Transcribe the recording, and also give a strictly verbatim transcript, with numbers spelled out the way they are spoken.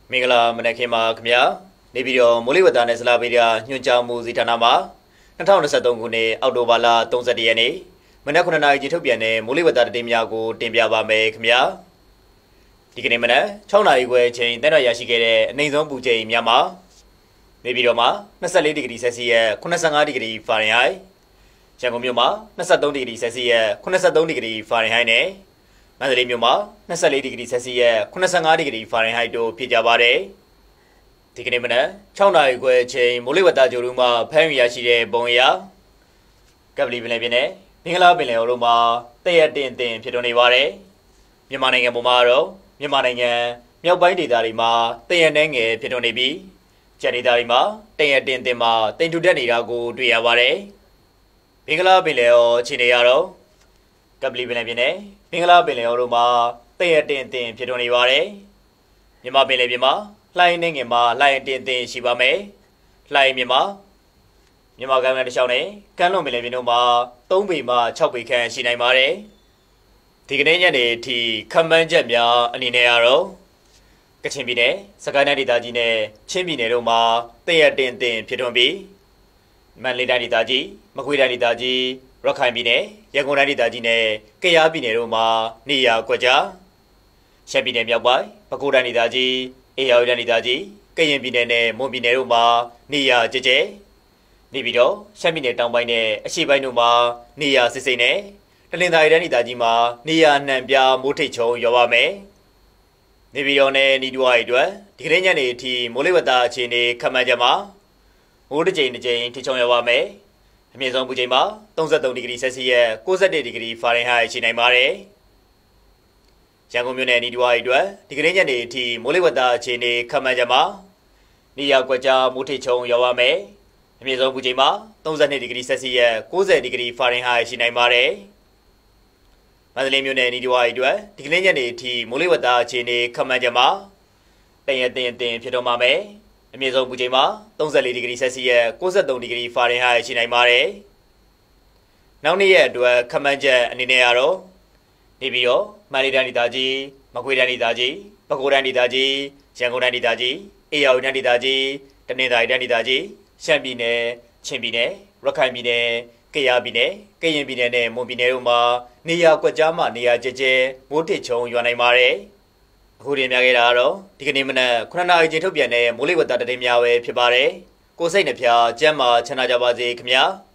မင်္ဂလာမနက်ခင်းပါခင်ဗျာနေပြီးတော့မိုးလေဝသနဲ့ဇလာဗီဒီယာညွှန်ကြားမှုစီဌာနမှာ၂၀၂၃ခုနှစ်အောက်တိုဘာလ၃၁ရက်နေ့မနက်9:00နာရီထုတ်ပြန်တဲ့မိုးလေဝသသတင်းများကိုတင်ပြပါမယ်ခင်ဗျာဒီကနေ့မနက်၆နာရီခွဲအချိန်တက်တော်ရရှိခဲ့တဲ့အနှိမ်ဆုံးပူချိန်များမှာနေပြီးတော့မှာ၂၄ဒီဂရီဆယ်စီယပ်၈၅ဒီဂရီဖာရင်ဟိုက်ရန်ကုန်မြို့မှာ၂၃ဒီဂရီဆယ်စီယပ်၈၃ဒီဂရီဖာရင်ဟိုက်နဲ့မန္တလေးမြို့မှာ၂၄ဒီဂရီဆယ်စီယပ်၈၅ဒီဂရီဖာရင်ဟိုက်တို့ဖြစ်ကြပါတယ်ဒီကနေ့မနက်၆နာရီခွဲအချိန်မိုးလေဝသကြိုးရူးမှာဖမ်းယူရရှိတဲ့ပုံအရကပလီပင်လယ်ပြင်နဲ့မင်္ဂလာပင်လယ်အော်တို့မှာတည့်ရတင်တင်ဖြစ်ထွန်းနေပါတယ်မြန်မာနိုင်ငံပေါ်မှာတော့မြန်မာနိုင်ငံမြောက်ပိုင်းဒေသတွေမှာတည့်ရနှဲငယ်ဖြစ်ထွန်းနေပြီးကျန်ဒေသတွေမှာတည့်ရတင်တင်မှာတင်ထူတက်နေတာကိုတွေ့ရပါတယ်မင်္ဂလာပင်လယ်အော်အခြေအနေရတော့ကပလီပင်လယ်ပြင်နဲ့မင်္ဂလာပင်လယ်အော်တို့မှာတည့်ရတင်တင်ဖြစ်ထွန်းနေပါတယ်မြန်မာပင်လယ်ပြင်မှာလှိုင်းနှင်းငယ်မှာလှိုင်းတင်တင်ရှိပါမယ်လှိုင်းမြန်မာမြန်မာကမ်းတစ်လျှောက်နဲ့ကမ်းလွန်ပင်လယ်ပြင်တို့မှာ၃ပေမှ၆ပေခန့်ရှိနိုင်ပါတယ်ဒီကနေ့ညနေထိခန့်မှန်းချက်များအနေနဲ့ကတော့ကချင်ပြည်နယ်စကိုင်းတိုင်းဒေသကြီးနဲ့ချင်းပြည်နယ်တို့မှာတည့်ရတင်တင်ဖြစ်ထွန်းပြီးမန္တလေးတိုင်းဒေသကြီးမကွေးတိုင်းဒေသကြီးရခိုင်ပြည်နယ်ရန်ကုန်တိုင်းဒေသကြီးနဲ့ကယားပြည်နယ်တို့မှာနေရာကွက်ကြားရှမ်းပြည်နယ်မြောက်ပိုင်းပဲခူးတိုင်းဒေသကြီးအေရဝတီတိုင်းဒေသကြီးကရင်ပြည်နယ်နဲ့မွန်ပြည်နယ်တို့မှာနေရာကျကျနေပြီးတော့ရှမ်းပြည်နယ်တောင်ပိုင်းနဲ့အရှေ့ပိုင်းတို့မှာနေရာစစ်စိမ့်နဲ့တနင်္သာရီတိုင်းဒေသကြီးမှာနေရာနှံပြမိုးထိတ်ချုံရွာပါမယ်နေပြီးတော့နဲ့ဤတွားရီအတွက်ဒီကနေ့ညနေအထိမိုးလေဝသအခြေအနေခန့်မှန်းချက်မှာမိုးတစ်ကြိမ်တစ်ကြိမ်ထိချုံရွာပါမယ်အမြင့်ဆုံးပူချိန်မှာ၃၃ဒီဂရီဆယ်စီယပ်၉၁ဒီဂရီဖာရင်ဟိုက်ရှိနိုင်ပါတယ်ရန်ကုန်မြို့နယ်ဤတွားရီအတွက်ဒီကနေ့ညနေအထိမိုးလေဝသအခြေအနေခန့်မှန်းချက်မှာနေရာကွက်ကြားမိုးထိတ်ချုံရွာပါမယ်အမြင့်ဆုံးပူချိန်မှာ၃၂ဒီဂရီဆယ်စီယပ်၉၀ဒီဂရီဖာရင်ဟိုက်ရှိနိုင်ပါတယ်မန္တလေးမြို့နယ်ဤတွားရီအတွက်ဒီကနေ့ညနေအထိမိုးလေဝသအခြေအနေခန့်မှန်းချက်မှာတရင်တင်တင်ဖြစ်တော့မှာမယ်အမြင့်ဆုံးပူချိန်မှာ၃၄ဒီဂရီဆယ်စီယပ်၉၃ဒီဂရီဖာရင်ဟိုက်ရှိနိုင်ပါတယ်နောက်နေ့ရက်အတွက်ခန့်မှန်းချက်အနေနဲ့ကတော့နေပြီးတော့မန္တလေးတိုင်းဒေသကြီးမကွေးတိုင်းဒေသကြီးပဲခူးတိုင်းဒေသကြီးရန်ကုန်တိုင်းဒေသကြီးအေရဝတီတိုင်းဒေသကြီးတနင်္သာရီတိုင်းဒေသကြီးရှမ်းပြည်နယ်ချင်းပြည်နယ်ရခိုင်ပြည်နယ်ကယားပြည်နယ်ကရင်ပြည်နယ်နဲ့မွန်ပြည်နယ်တို့မှာနေရာကွက်ကြားမှာနေရာကျကျမိုးထစ်ချုံရွာနိုင်ပါတယ်အခုတင်ပြခဲ့တာကတော့ဒီကနေ့မနက်9နာရီချိန်ထုတ်ပြန်တဲ့မိုးလေဝသသတင်းများပဲဖြစ်ပါတယ်ကိုစိတ်နှဖျားကျမ်းမာချမ်းသာကြပါစေခင်ဗျာ